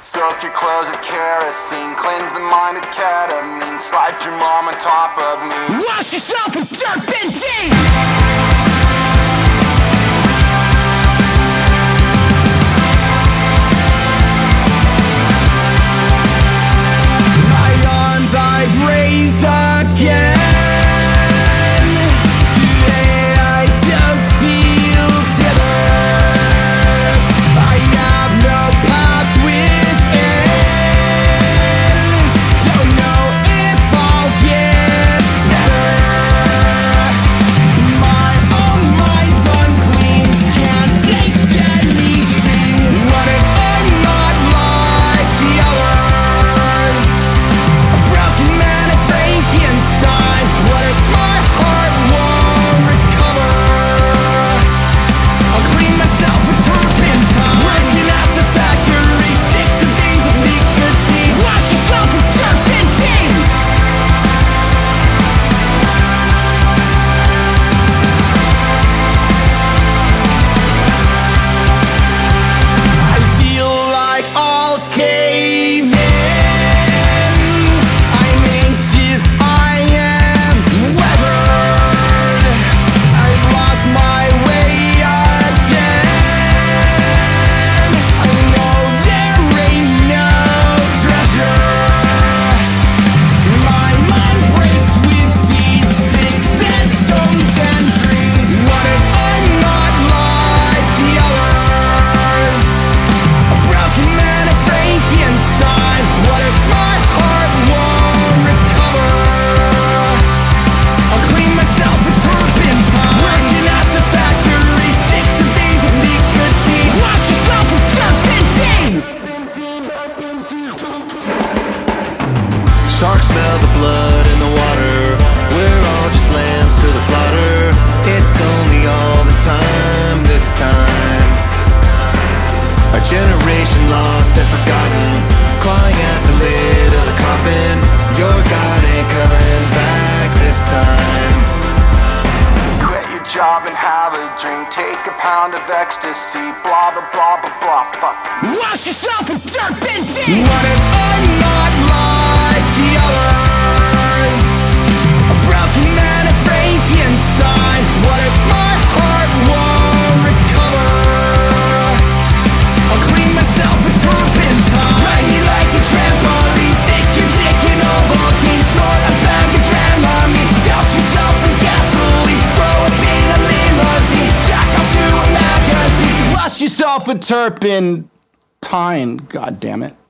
Soak your clothes with kerosene, cleanse the mind with ketamine, slide your mom on top of me. Wash yourself with turpentine! Sharks smell the blood in the water. We're all just lambs to the slaughter. It's only all the time this time. A generation lost and forgotten, clawing at the lid of the coffin. Your God ain't coming back this time. Quit your job and have a drink, take a pound of ecstasy, blah blah blah blah blah, fuck. Wash yourself with turpentine! What if I'm not like the others? A broken man of Frankenstein. What if my heart won't recover? I'll clean myself with turpentine. Ride me like a trampoline, stick your dick in Ovaltine, snort a bag of Dramamine, douse yourself in gasoline, throw a bean a limousine, jack off to a magazine. Wash yourself with turpentine, god damn it.